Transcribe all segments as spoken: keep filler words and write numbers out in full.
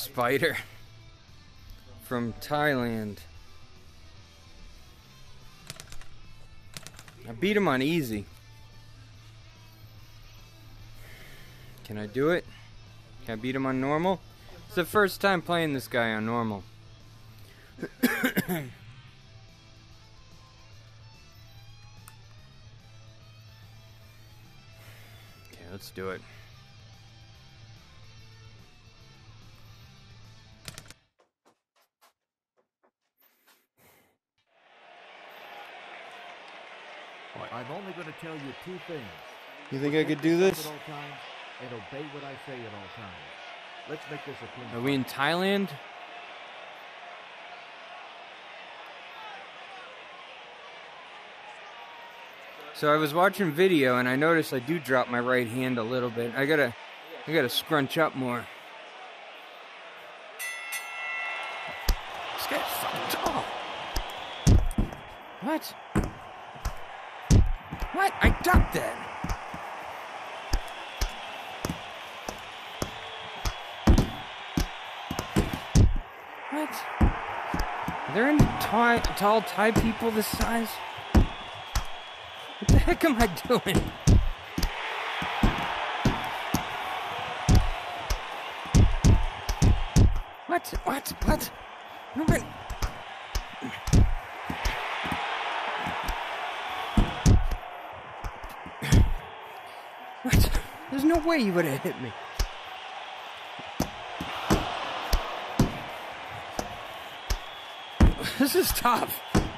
spider from Thailand. I beat him on easy. Can I do it? Can I beat him on normal? It's the first time playing this guy on normal. Okay, let's do it. I'm only going to tell you two things. You think I could do this? At all times, and obey what I say at all times. Let's make this a clean. Are we in Thailand? So I was watching video and I noticed I do drop my right hand a little bit. I gotta, I gotta scrunch up more. This guy's fucking tall. What? What? I ducked that. What? Are there any tall, tall Thai people this size? What the heck am I doing? What? What? What? Nobody. What? There's no way you would have hit me. This is tough.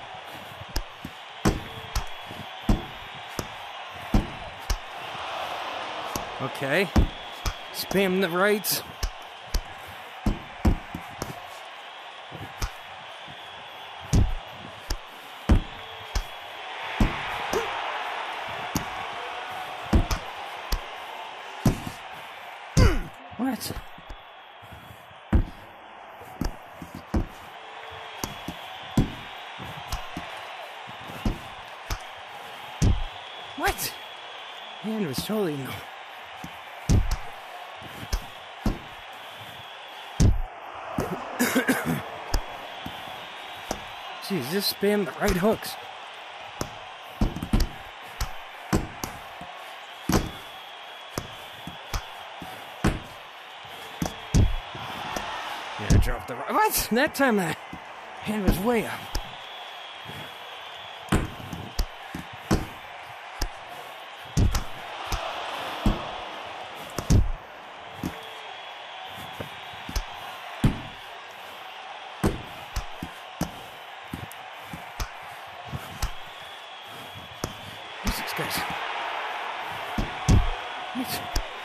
Okay. Spam the rights. What? What? Hand was totally no. Jeez, just spam the right hooks. Yeah, drop the right. What? That time that hand was way up. Guys. What?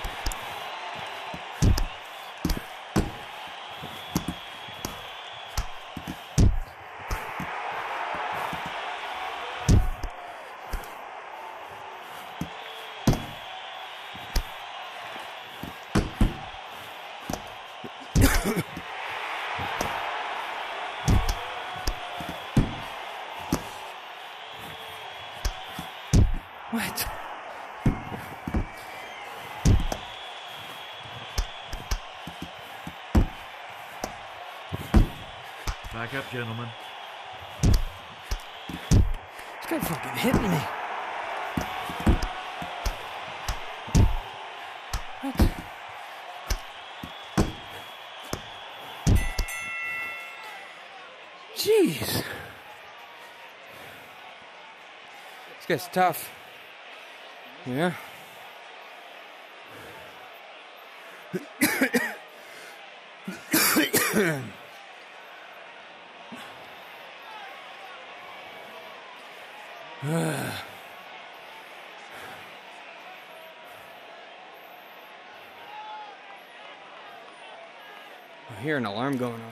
What? Back up, gentlemen. This guy fucking hitting me. What? Jeez. This guy's tough. Yeah. I hear an alarm going off.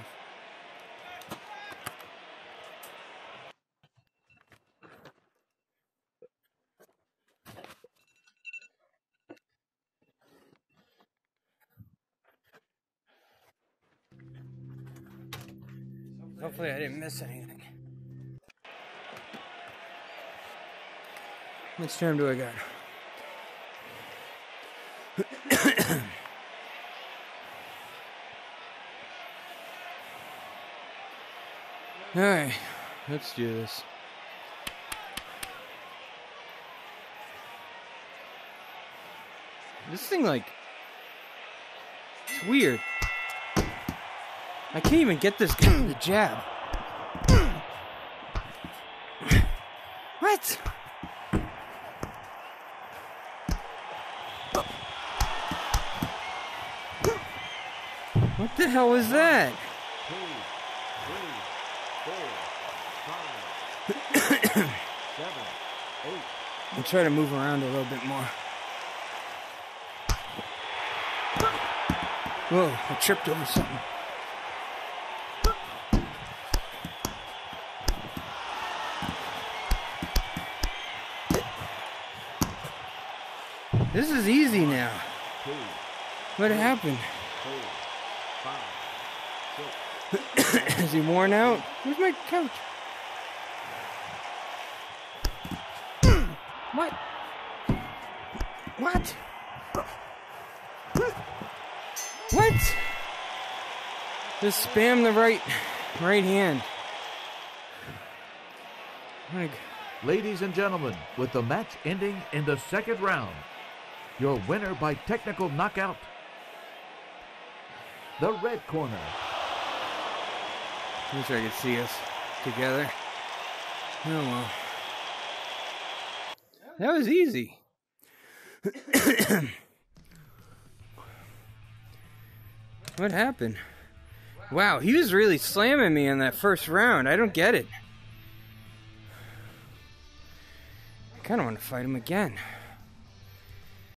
Hopefully I didn't miss anything. How much time do I got? Alright, let's do this. This thing, like, it's weird. I can't even get this guy with the jab. What? What the hell was that? Two, three, four, five, six, seven, eight. I'll try to move around a little bit more. Whoa, I tripped over something. This is easy now. Two, What happened? four, five, six. Is he worn out? Where's my coach? What? What? What? Just spam the right right hand. Like, Ladies and gentlemen, with the match ending in the second round, your winner by technical knockout, the red corner. I wish I could see us together. Oh well. That was easy. What happened? Wow, he was really slamming me in that first round. I don't get it. I kind of want to fight him again.